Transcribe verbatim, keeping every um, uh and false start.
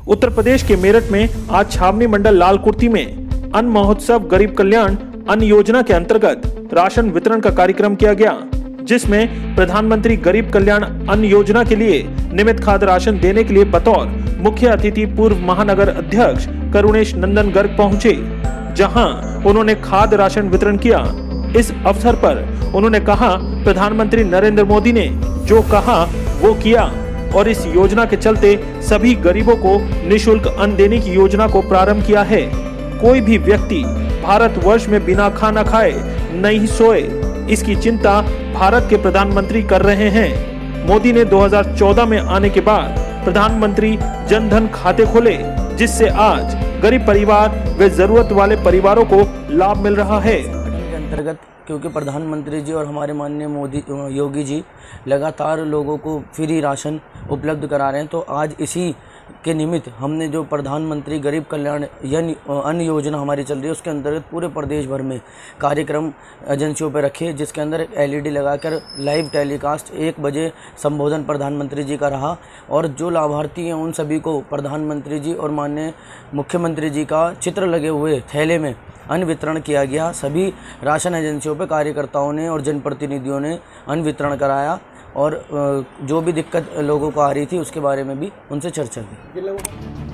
उत्तर प्रदेश के मेरठ में आज छावनी मंडल लाल कुर्ती में अन्न महोत्सव गरीब कल्याण अन्न योजना के अंतर्गत राशन वितरण का कार्यक्रम किया गया, जिसमें प्रधानमंत्री गरीब कल्याण अन्न योजना के लिए नियमित खाद्य राशन देने के लिए बतौर मुख्य अतिथि पूर्व महानगर अध्यक्ष करुणेश नंदन गर्ग पहुंचे, जहां उन्होंने खाद्य राशन वितरण किया। इस अवसर पर उन्होंने कहा, प्रधानमंत्री नरेंद्र मोदी ने जो कहा वो किया और इस योजना के चलते सभी गरीबों को निःशुल्क अन्न देने की योजना को प्रारंभ किया है। कोई भी व्यक्ति भारतवर्ष में बिना खाना खाए नहीं सोए, इसकी चिंता भारत के प्रधानमंत्री कर रहे हैं। मोदी ने दो हज़ार चौदह में आने के बाद प्रधानमंत्री जन धन खाते खोले, जिससे आज गरीब परिवार व जरूरत वाले परिवारों को लाभ मिल रहा है। के अंतर्गत क्योंकि प्रधानमंत्री जी और हमारे माननीय मोदी योगी जी लगातार लोगों को फ्री राशन उपलब्ध करा रहे हैं, तो आज इसी के निमित्त हमने जो प्रधानमंत्री गरीब कल्याण अन्न योजना हमारी चल रही है, उसके अंतर्गत पूरे प्रदेश भर में कार्यक्रम एजेंसियों पर रखे, जिसके अंदर एक एलईडी लगाकर लाइव टेलीकास्ट एक बजे संबोधन प्रधानमंत्री जी का रहा और जो लाभार्थी हैं उन सभी को प्रधानमंत्री जी और माननीय मुख्यमंत्री जी का चित्र लगे हुए थैले में अन्न वितरण किया गया। सभी राशन एजेंसियों पर कार्यकर्ताओं ने और जनप्रतिनिधियों ने अन्न वितरण कराया और जो भी दिक्कत लोगों को आ रही थी उसके बारे में भी उनसे चर्चा की।